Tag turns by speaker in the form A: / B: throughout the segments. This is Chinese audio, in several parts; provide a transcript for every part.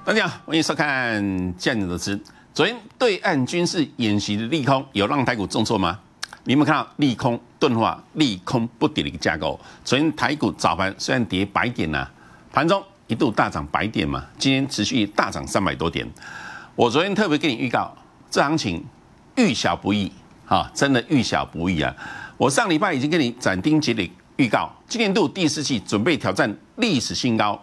A: 大家好，欢迎收看《见你的知》。昨天对岸军事演习的利空有让台股重挫吗？你有没有看到利空钝化、利空不跌的一个架构？昨天台股早盘虽然跌100点呐，盘中一度大涨100点嘛，今天持续大涨300多点。我昨天特别跟你预告，这行情遇小不易，真的遇小不易啊！我上礼拜已经跟你斩钉截铁预告，今年度第4季准备挑战历史新高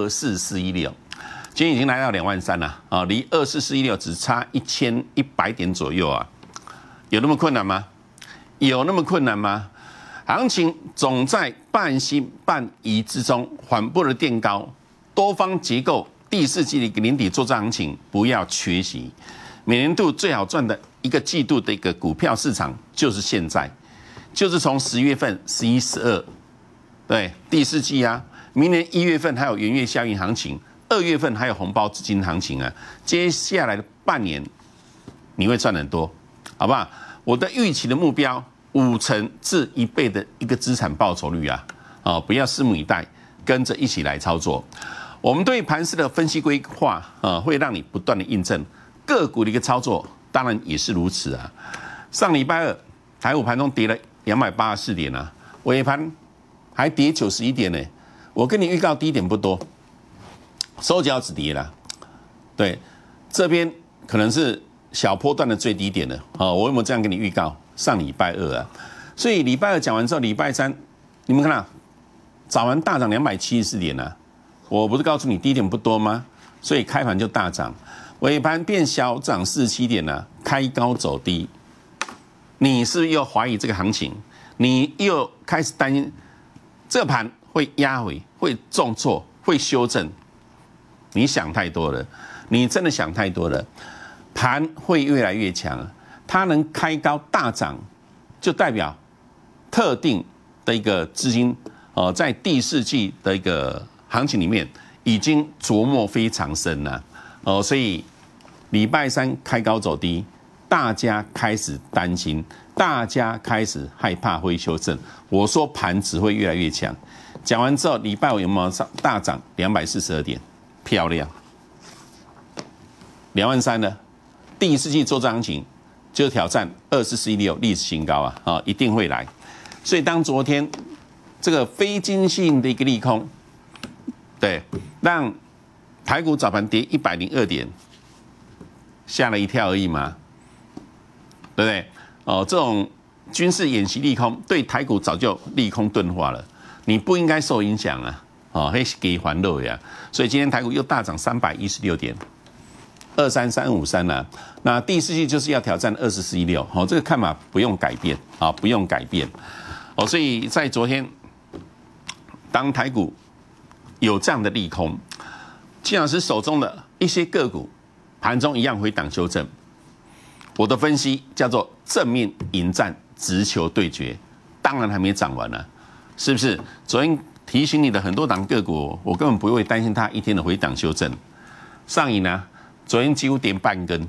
A: 24416。今天已经来到23000了啊，离24416只差1100点左右啊，有那么困难吗？有那么困难吗？行情总在半信半疑之中缓步的垫高，多方结构第4季的一个年底作战行情不要缺席。每年度最好赚的一个季度的一个股票市场就是现在，就是从10月份、11、12，对，第4季啊，明年1月份还有元月效应行情。2月份还有红包资金行情啊，接下来的半年你会赚很多，好不好？我的预期的目标5成至1倍的一个资产报酬率啊，不要拭目以待，跟着一起来操作。我们对盘势的分析规划会让你不断的印证个股的一个操作，当然也是如此啊。上礼拜二台股盘中跌了284点啊，尾盘还跌91点呢。我跟你预告低点不多。收脚止跌啦，对，这边可能是小波段的最低点了我有没有这样跟你预告？上礼拜二啊，所以礼拜二讲完之后，礼拜三你们看到早盘大涨274点啊，我不是告诉你低点不多吗？所以开盘就大涨，尾盘变小涨47点了，开高走低，你是不是又怀疑这个行情？你又开始担心这个盘会压回、会重挫、会修正？你想太多了，你真的想太多了。盘会越来越强，它能开高大涨，就代表特定的一个资金在第4季的一个行情里面已经琢磨非常深了所以礼拜三开高走低，大家开始担心，大家开始害怕会修正。我说盘只会越来越强。讲完之后，礼拜五有没有大涨242点？漂亮，23000了。第4季作战行情就挑战24416历史新高啊，一定会来。所以当昨天这个非经性的一个利空，对，让台股早盘跌102点，吓了一跳而已嘛，对不对？这种军事演习利空对台股早就利空钝化了，你不应该受影响啊。还是给还漏呀，所以今天台股又大涨316点，23353了。那第4季就是要挑战24416，这个看法不用改变啊，不用改变。所以在昨天，当台股有这样的利空，季老师手中的一些个股盘中一样回档修正。我的分析叫做正面迎战，直球对决，当然还没涨完呢，是不是？昨天提醒你的很多档个股，我根本不会担心它一天的回档修正。上影呢，昨天几乎跌半根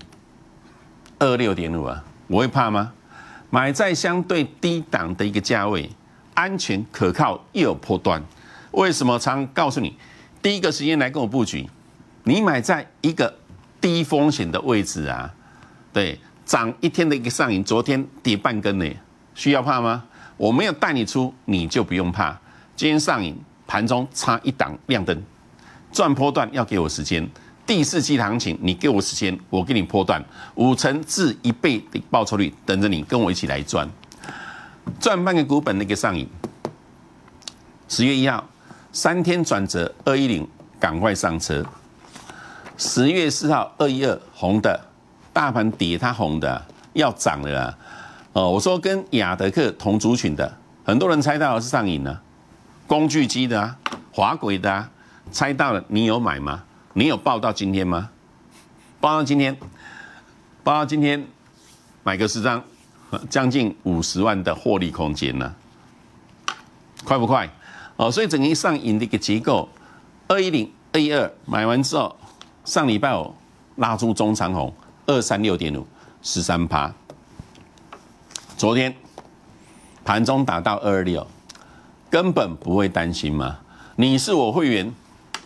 A: ，26.5啊，我会怕吗？买在相对低档的一个价位，安全可靠又有波段。为什么常告诉你，第一个时间来跟我布局？你买在一个低风险的位置啊，对，涨一天的一个上影，昨天跌半根呢，需要怕吗？我没有带你出，你就不用怕。今天上影盘中差一档亮灯，赚波段要给我时间。第4季的行情，你给我时间，我给你波段5成至1倍的报酬率，等着你跟我一起来赚，赚半个股本的一个上影。10月1号3天转折210，赶快上车。10月4号212红的，大盘跌它红的要涨了啊！我说跟亚德克同族群的，很多人猜到是上影呢。工具机的啊，滑轨的啊，猜到了，你有买吗？你有报到今天吗？报到今天，买个10张，将近50万的获利空间呢，快不快？所以整个上影的一个结构，210、212买完之后，上礼拜五拉出中长红236.5， 13%。昨天盘中打到226。根本不会担心嘛？你是我会员，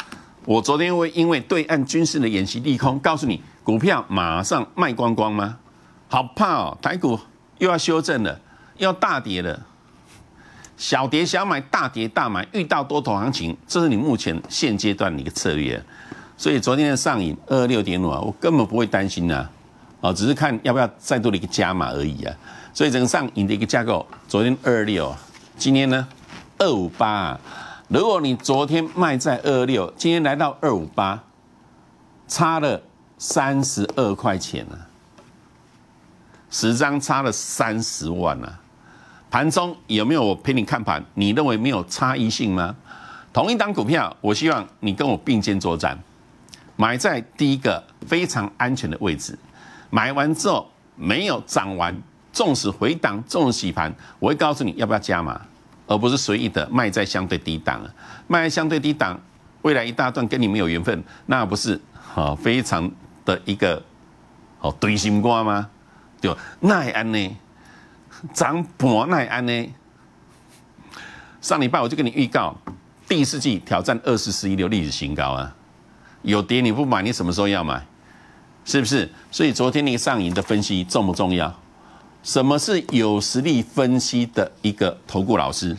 A: 我昨天会因为对岸军事的演习利空，告诉你股票马上卖光光吗？好怕哦，台股又要修正了，又要大跌了。小跌小买，大跌大买，遇到多头行情，这是你目前现阶段的一个策略。所以昨天的上影26.5啊，我根本不会担心啊，只是看要不要再多的一个加码而已啊。所以整个上影的一个架构，昨天26，今天呢258啊。如果你昨天卖在226，今天来到258，差了32块钱啊，10张差了30万啊。盘中有没有我陪你看盘？你认为没有差异性吗？同一档股票，我希望你跟我并肩作战，买在第一个非常安全的位置。买完之后没有涨完，纵使回档，纵使洗盘，我会告诉你要不要加码，而不是随意的卖在相对低档。卖在相对低档，未来一大段跟你没有缘分，那不是非常的一个对心肝吗？对，那会安呢？涨半那安呢？上礼拜我就跟你预告，第四季挑战24.16历史新高啊！有跌你不买，你什么时候要买？是不是？所以昨天那个上影的分析重不重要？什么是有实力分析的一个投顾老师？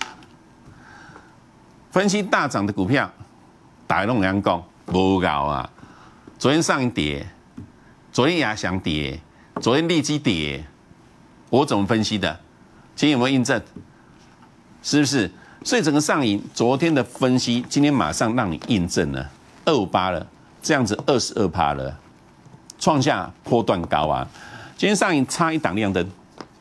A: 分析大涨的股票，大家都这样讲，无搞啊！昨天上影跌，昨天亚翔跌，昨天利基跌。我怎么分析的？今天有没有印证？是不是？所以整个上影昨天的分析，今天马上让你印证了258了，这样子22%了，创下波段高啊！今天上影差一档亮灯，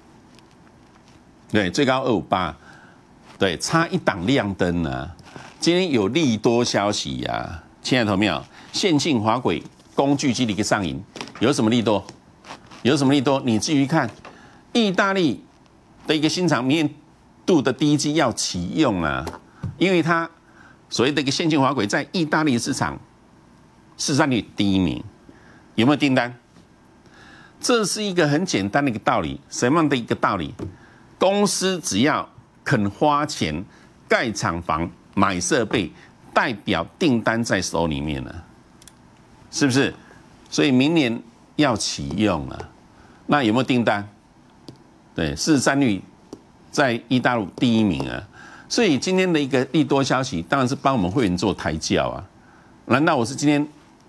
A: 对，最高258，对，差一档亮灯啊！今天有利多消息呀、啊，亲爱的朋友，线性滑轨工具机的一个上影，有什么利多？有什么利多？你至于看。意大利的一个新厂明年度的第一季要启用啊，因为它所谓的一个线性滑轨在意大利市场市占率第1名，有没有订单？这是一个很简单的一个道理，什么样的一个道理？公司只要肯花钱盖厂房、买设备，代表订单在手里面了，是不是？所以明年要启用了，那有没有订单？对，市占率在意大利第1名啊，所以今天的一个利多消息，当然是帮我们会员做抬轿啊。难道我是今天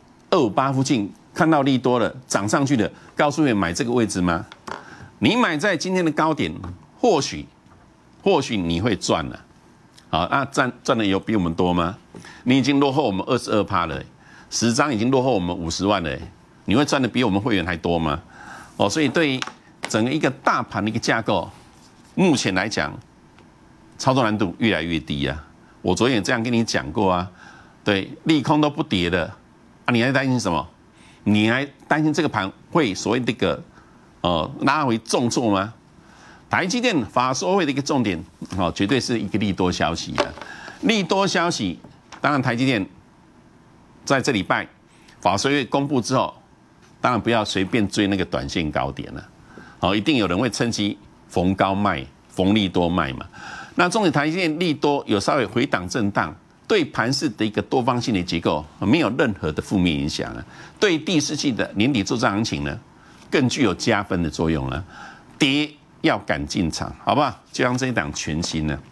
A: 258附近看到利多了，涨上去的，告诉你买这个位置吗？你买在今天的高点，或许你会赚了。好，那赚的有比我们多吗？你已经落后我们22%了，10张已经落后我们50万了，你会赚的比我们会员还多吗？所以对于整个一个大盘的一个架构，目前来讲，操作难度越来越低啊！我昨天也这样跟你讲过啊，对，利空都不跌的啊，你还担心什么？你还担心这个盘会所谓这个拉回重挫吗？台积电法说会的一个重点，绝对是一个利多消息啊！利多消息，当然台积电在这礼拜法说会公布之后，当然不要随便追那个短线高点了。一定有人会趁机逢高卖，逢利多卖嘛。那重点台积电利多有稍微回档震荡，对盘势的一个多方性的结构没有任何的负面影响啊。对第四季的年底作战行情呢，更具有加分的作用了。跌要赶进场，好不好？就像这一档全新呢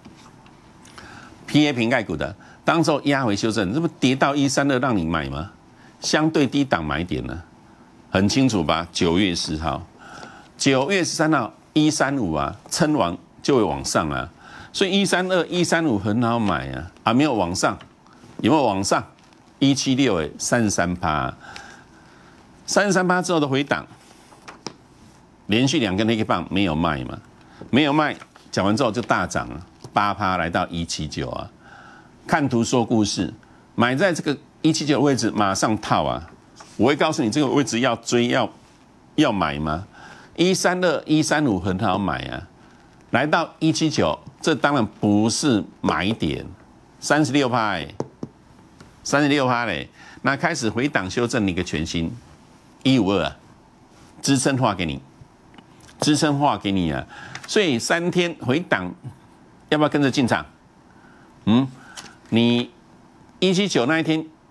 A: ，PA 瓶盖股的，当时候压回修正，这不跌到132让你买吗？相对低档买点呢，很清楚吧？9月10号。9月13号135啊，撑完就会往上啊，所以132、135很好买啊，没有往上，有没有往上？17633%， 33%之后的回档，连续2根黑 K 棒没有卖嘛，没有卖，讲完之后就大涨了，8%来到179啊，看图说故事，买在这个179的位置马上套啊，我会告诉你这个位置要追要买吗？132、135很好买啊，来到179，这当然不是买点，36%， 36%嘞，那开始回档修正的一个全新152啊，支撑画给你，支撑画给你啊，所以3天回档，要不要跟着进场？你179那一天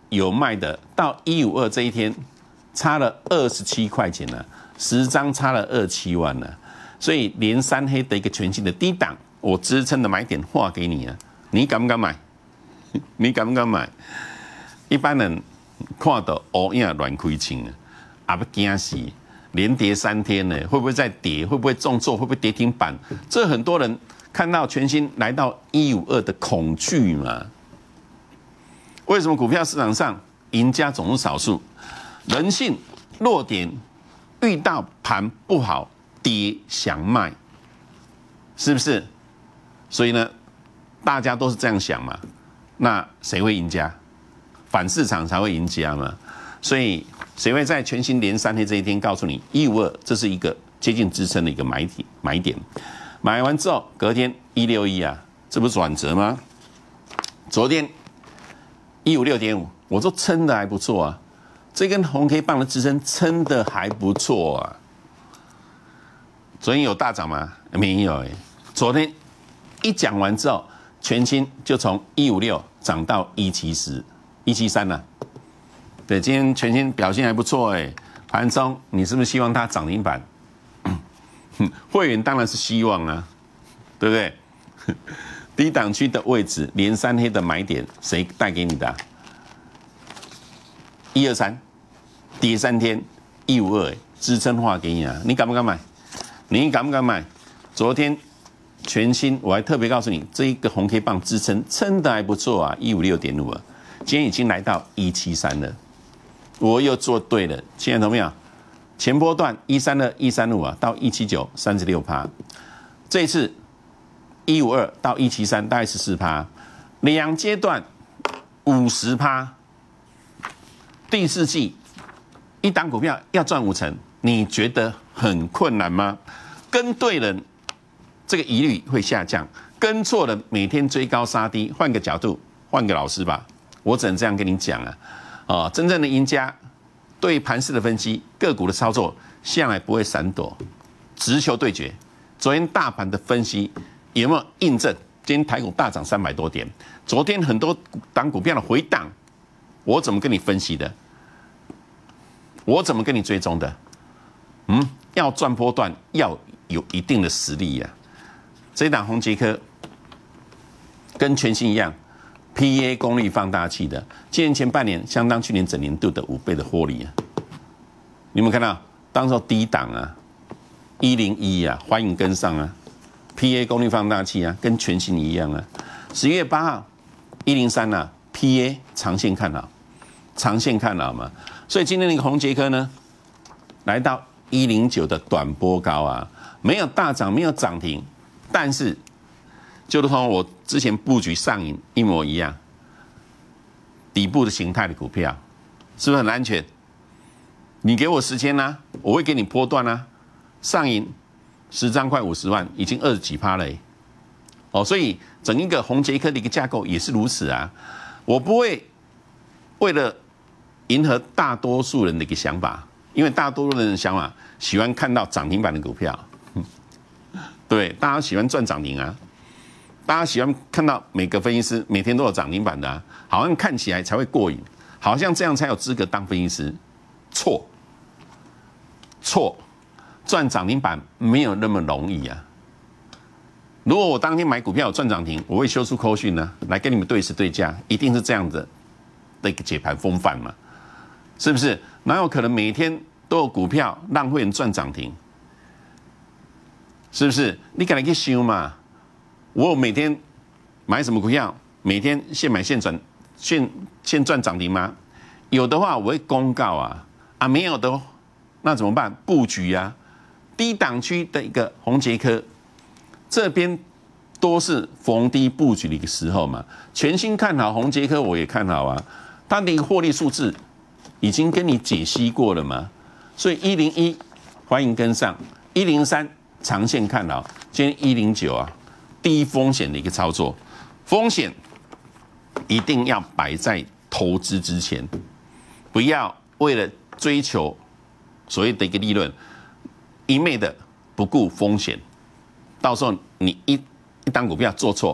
A: 有卖的，到152这一天差了27块钱了，10张差了27万了，所以连3黑的一个全新的低档，我支撑的买点画给你啊，你敢不敢买？你敢不敢买？一般人看到乌影乱开枪啊，不惊死，连跌3天呢，会不会再跌？会不会重挫？会不会跌停板？这很多人看到全新来到152的恐惧嘛。为什么股票市场上赢家总是少数？人性弱点，遇到盘不好跌想卖，是不是？所以呢，大家都是这样想嘛。那谁会赢家？反市场才会赢家嘛。所以谁会在全新连3黑这一天告诉你152这是一个接近支撑的一个买点？买完之后隔天161啊，这不是转折吗？昨天156.5，我说撑的还不错啊，这根红 K 棒的支撑撑的还不错啊。昨天有大涨吗？没有昨天一讲完之后，全新就从156涨到173了。对，今天全新表现还不错盘中你是不是希望它涨停板？会员当然是希望啊，对不对？低档区的位置，连3黑的买点，谁带给你的？123，跌3天，152支撑画给你啊，你敢不敢买？你敢不敢买？昨天全新我还特别告诉你，这一个红 K 棒支撑撑的还不错啊，156.5啊，今天已经来到173了，我又做对了，亲爱的朋友，前波段132、135啊，到179 36%，这一次152到173大概14%，两阶段50%。第4季一档股票要赚5成，你觉得很困难吗？跟对人，这个疑虑会下降；跟错人，每天追高杀低。换个角度，换个老师吧，我只能这样跟你讲啊！真正的赢家对盘势的分析、个股的操作，向来不会闪躲，直球对决。昨天大盘的分析有没有印证？今天台股大涨300多点，昨天很多档股票的回档，我怎么跟你分析的？我怎么跟你追踪的？要赚波段，要有一定的实力呀。这一档宏捷科跟全新一样 ，PA 功率放大器的，今年前半年相当去年整年度的5倍的获利啊！你有没有看到？当时候低档啊，101啊，欢迎跟上啊 ！PA 功率放大器啊，跟全新一样啊。10月8号103啊 ，PA 长线看好，长线看好嘛。所以今天那个宏捷科呢，来到109的短波高啊，没有大涨，没有涨停，但是就如同我之前布局上影一模一样，底部的形态的股票，是不是很安全？你给我时间啊，我会给你波段啊。上影10张快50万，已经20几%了所以整一个宏捷科的一个架构也是如此啊。我不会为了迎合大多数人的一个想法，因为大多数人的想法喜欢看到涨停板的股票，对，大家喜欢赚涨停啊，大家喜欢看到每个分析师每天都有涨停板的啊，好像看起来才会过瘾，好像这样才有资格当分析师。错，赚涨停板没有那么容易啊。如果我当天买股票有赚涨停，我会修出扣讯呢，来跟你们对时对价，一定是这样的一个解盘风范嘛。是不是？哪有可能每天都有股票让会员赚涨停？是不是？你赶紧去想嘛！我每天买什么股票？每天现买现赚，现赚涨停吗？有的话我会公告啊，没有的那怎么办？布局啊，低档区的一个宏捷科，这边都是逢低布局的一个时候嘛。全新看好宏捷科，我也看好啊，它的一个获利数字已经跟你解析过了嘛，所以101欢迎跟上，103长线看好，今天109啊，低风险的一个操作，风险一定要摆在投资之前，不要为了追求所谓的一个利润，一昧的不顾风险，到时候你一档股票做错，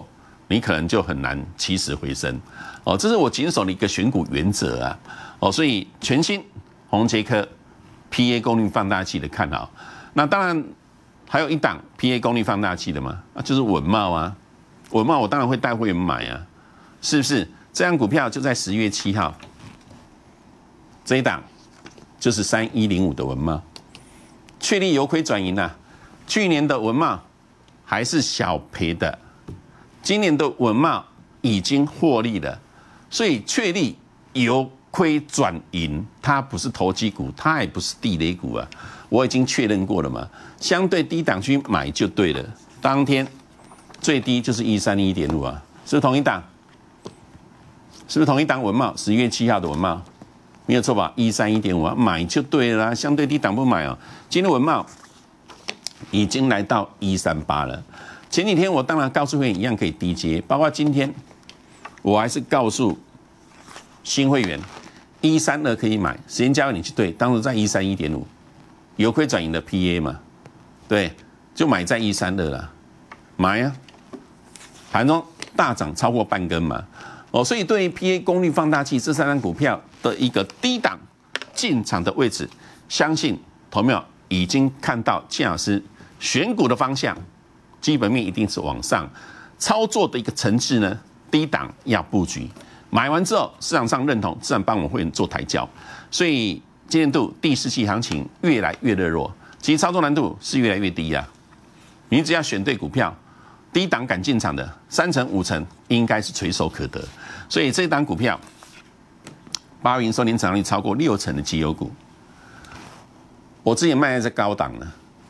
A: 你可能就很难起死回生。哦，这是我谨守的一个选股原则啊。哦，所以全新宏捷科 PA 功率放大器的看好。那当然还有一档 PA 功率放大器的嘛，就是稳懋啊。稳懋我当然会带会员买啊，是不是？这张股票就在10月7号，这一档就是3105的稳懋，确立由亏转盈啊。去年的稳懋还是小赔的，今年的稳懋已经获利了，所以确立由亏转盈，它不是投机股，它也不是地雷股啊，我已经确认过了嘛。相对低档区买就对了，当天最低就是131.5啊，是不是同一档？是不是同一档稳懋？10月7号的稳懋，没有错吧？131.5啊，买就对了啦。相对低档不买哦。今天稳懋已经来到138了。前几天我当然告诉会员一样可以低接，包括今天我还是告诉新会员132可以买，时间交给你去对，当时在131.5，由亏转盈的 PA 嘛，对，就买在132了，买啊，盘中大涨超过半根嘛。哦，所以对于 PA 功率放大器这3张股票的一个低档进场的位置，相信投票已经看到建老师选股的方向，基本面一定是往上，操作的一个层次呢，低档要布局，买完之后市场上认同，自然帮我们会员做抬轿。所以今年度第4季行情越来越热络，其实操作难度是越来越低啊。你只要选对股票，低档敢进场的3成5成应该是垂手可得。所以这档股票8月营收年成长率超过6成的绩优股，我之前卖在高档了，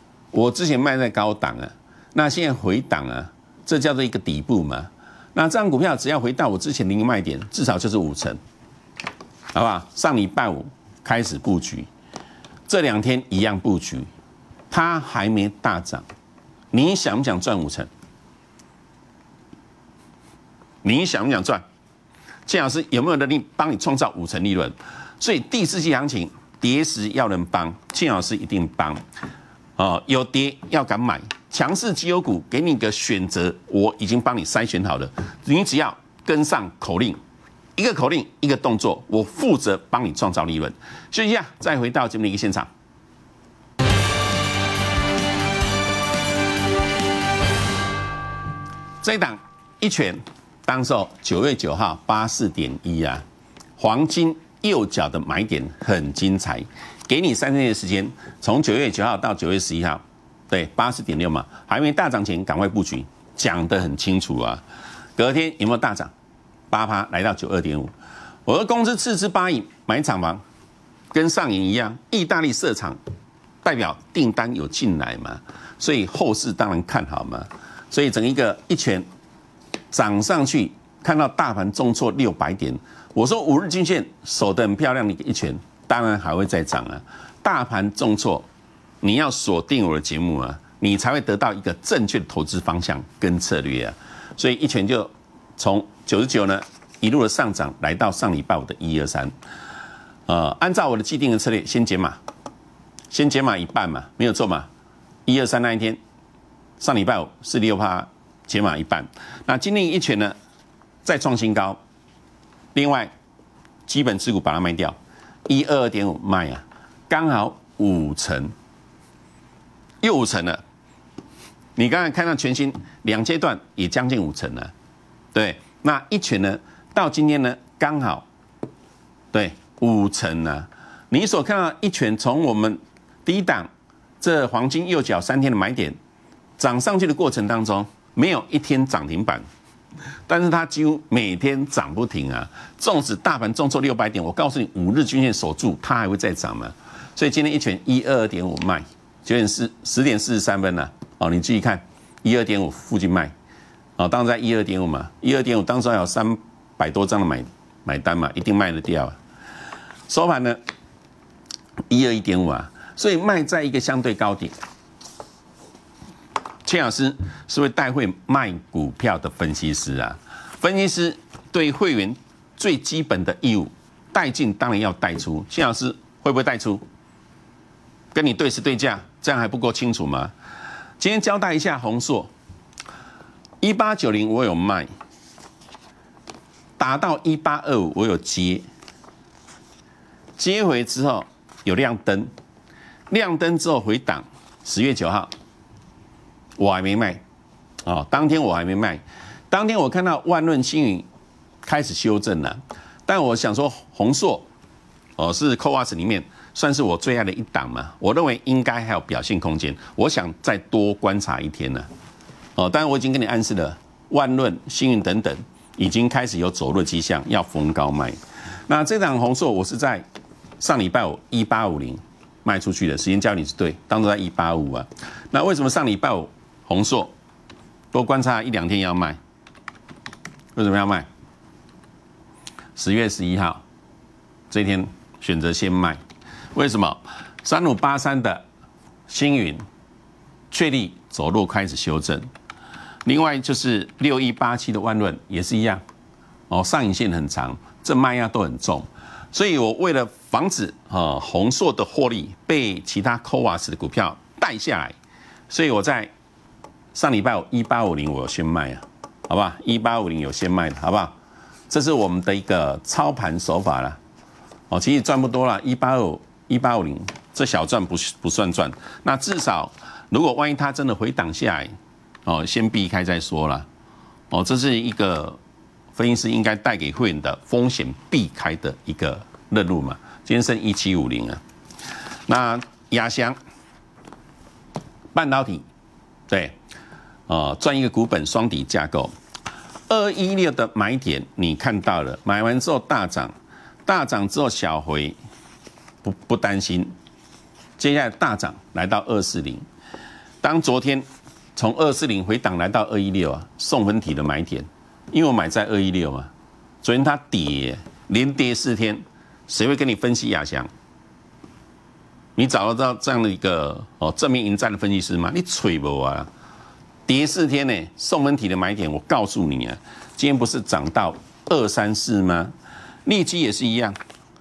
A: 那现在回档啊，这叫做一个底部嘛。那这张股票只要回到我之前的一个卖点，至少就是5成，好不好？上礼拜5开始布局，这2天一样布局，它还没大涨，你想不想赚5成？你想不想赚？建老师有没有能力帮你创造5成利润？所以第4季行情跌时要能帮，建老师一定帮。有跌要敢买，强势绩优股给你一个选择，我已经帮你筛选好了，你只要跟上口令，一个口令一个动作，我负责帮你创造利润。休息一下，再回到节目的一个现场。这一档一拳。当时9月9号84.1啊，黄金右脚的买点很精彩，给你3天的时间，从9月9号到9月11号，对80.6嘛，还没大涨前赶快布局，讲得很清楚啊。隔天有没有大涨？8%来到92.5，我的公司斥资8亿买厂房，跟上影一样，意大利设厂代表订单有进来嘛，所以后市当然看好嘛，所以整一个一拳。涨上去，看到大盘重挫600点，我说5日均线守得很漂亮的一拳，当然还会再涨啊。大盘重挫，你要锁定我的节目啊，你才会得到一个正确的投资方向跟策略啊。所以一拳就从99呢一路的上涨，来到上礼拜5的123。按照我的既定的策略，先减码一半嘛，没有错嘛。123那一天，上礼拜546%。减码一半，那今天一拳呢，再创新高。另外，基本持股把它卖掉，122.5卖啊，刚好5成，又5成了。你刚才看到全新2阶段也将近5成了，对。那一拳呢，到今天呢，刚好对5成啊。你所看到一拳从我们低档这黄金右脚3天的买点涨上去的过程当中。没有一天涨停板，但是它几乎每天涨不停啊！纵使大盘重挫600点，我告诉你5日均线守住，它还会再涨嘛？所以今天一拳122.5卖，10点43分了哦，你注意看122.5附近卖，哦，当时在122.5嘛，122.5当时还有300多张的买单嘛，一定卖得掉啊。收盘呢121.5啊，所以卖在一个相对高点。邱老师是会带会卖股票的分析师啊，分析师对会员最基本的义务，带进当然要带出。邱老师会不会带出？跟你对时对价，这样还不够清楚吗？今天交代一下宏硕，1890我有卖， 打到1825，我有接回之后有亮灯，亮灯之后回档，10月9号我还没卖，哦，当天我还没卖，当天我看到万润、星云开始修正了，但我想说宏硕，哦，是 CoWAS 里面算是我最爱的一档嘛，我认为应该还有表现空间，我想再多观察一天呢，哦，当然我已经跟你暗示了，万润、星云等等已经开始有走弱迹象，要逢高卖。那这档宏硕我是在上礼拜五1850卖出去的，时间交易是对，当初在185啊。那为什么上礼拜五宏硕多观察1、2天要卖？为什么要卖？10月11号这一天选择先卖，为什么？3583的星云确立走弱开始修正，另外就是6187的万润也是一样，哦，上影线很长，这卖压都很重。所以我为了防止宏硕的获利被其他 CoWAS 的股票带下来，所以我在上礼拜五1850我有先卖啊，好不好？1850有先卖的，好不好？这是我们的一个操盘手法啦。哦，其实赚不多啦，185、1850这小赚不算赚。那至少如果万一它真的回档下来，哦，先避开再说啦。哦，这是一个分析师应该带给会员的风险避开的一个任务嘛。今天剩1750啊。那亚翔半导体，对，赚一个股本双底架构，216的买点你看到了，买完之后大涨，大涨之后小回，不担心，接下来大涨来到240，当昨天从240回档来到216啊，送分题的买点。因为我买在216嘛，昨天它跌，连跌4天，谁会跟你分析亚翔？你找得到这样的一个正面迎战的分析师吗？你吹不啊？跌4天呢，送分题的买点，我告诉你啊，今天不是涨到234吗？利基也是一样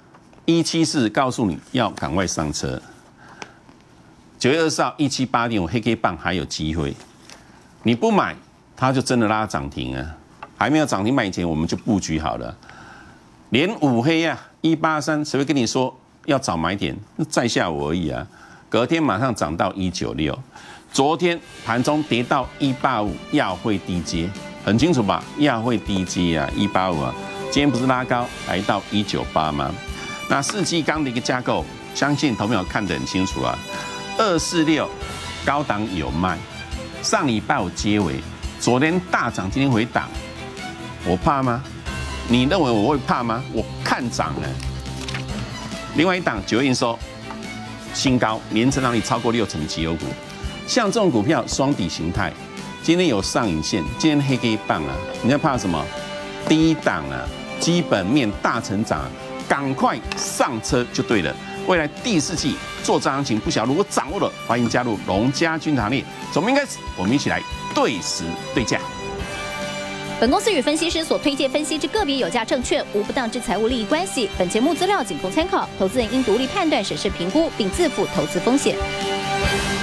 A: ，174告诉你要赶快上车。9月20号178点，我黑 K 棒还有机会，你不买，它就真的拉涨停啊！还没有涨停卖前，我们就布局好了。连5黑啊，183，谁会跟你说要找买点？在下我而已啊。隔天马上涨到196，昨天盘中跌到185，亚汇低接，很清楚吧？亚汇低接啊，185啊，今天不是拉高来到198吗？那世纪钢的一个架构，相信投票看得很清楚啊。246高档有卖，上礼拜五接尾，昨天大涨，今天回档。我怕吗？你认为我会怕吗？我看涨了。另外一档9月营收新高，年成长率超过60%的绩优股，像这种股票双底形态，今天有上影线，今天黑 K 棒啊，你在怕什么？低档啊，基本面大成长啊，赶快上车就对了。未来第4季做账行情不小，如果掌握了，欢迎加入龙家军行列。从明天开始，我们一起来对时对价。
B: 本公司与分析师所推荐分析之个别有价证券无不当之财务利益关系。本节目资料仅供参考，投资人应独立判断、审视、评估，并自负投资风险。